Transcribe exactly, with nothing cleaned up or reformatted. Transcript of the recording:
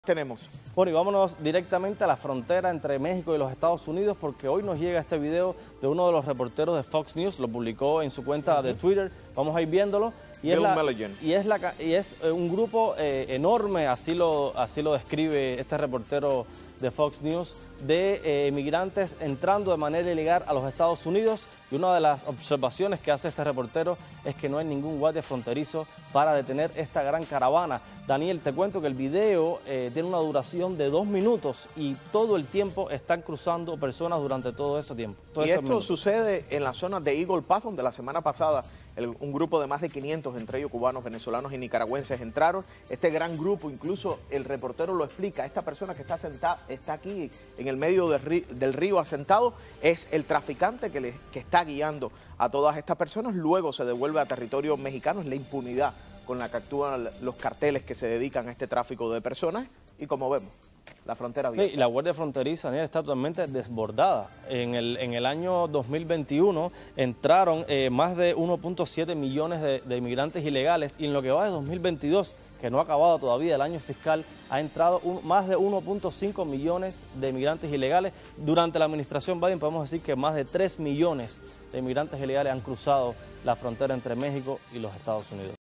Tenemos. Bueno, y vámonos directamente a la frontera entre México y los Estados Unidos, porque hoy nos llega este video de uno de los reporteros de Fox News, lo publicó en su cuenta uh-huh. de Twitter. Vamos a ir viéndolo. Y es, la, y, es la, y es un grupo eh, enorme, así lo, así lo describe este reportero de Fox News, de eh, inmigrantes entrando de manera ilegal a los Estados Unidos. Y una de las observaciones que hace este reportero es que no hay ningún guardia fronterizo para detener esta gran caravana. Daniel, te cuento que el video eh, tiene una duración de dos minutos y todo el tiempo están cruzando personas durante todo ese tiempo. Todo y ese esto minuto. sucede en la zona de Eagle Pass, donde la semana pasada el, un grupo de más de quinientos, entre ellos cubanos, venezolanos y nicaragüenses, entraron. Este gran grupo, incluso el reportero lo explica, esta persona que está sentada, está aquí en el medio del río, del río asentado, es el traficante que, le, que está guiando a todas estas personas. Luego se devuelve a territorio mexicano. Es la impunidad con la que actúan los carteles que se dedican a este tráfico de personas. Y como vemos, la frontera abierta. Sí, y la Guardia Fronteriza, Daniel, está totalmente desbordada. En el, en el año dos mil veintiuno entraron eh, más de uno punto siete millones de, de inmigrantes ilegales, y en lo que va de dos mil veintidós, que no ha acabado todavía el año fiscal, ha entrado un, más de uno punto cinco millones de inmigrantes ilegales. Durante la administración Biden podemos decir que más de tres millones de inmigrantes ilegales han cruzado la frontera entre México y los Estados Unidos.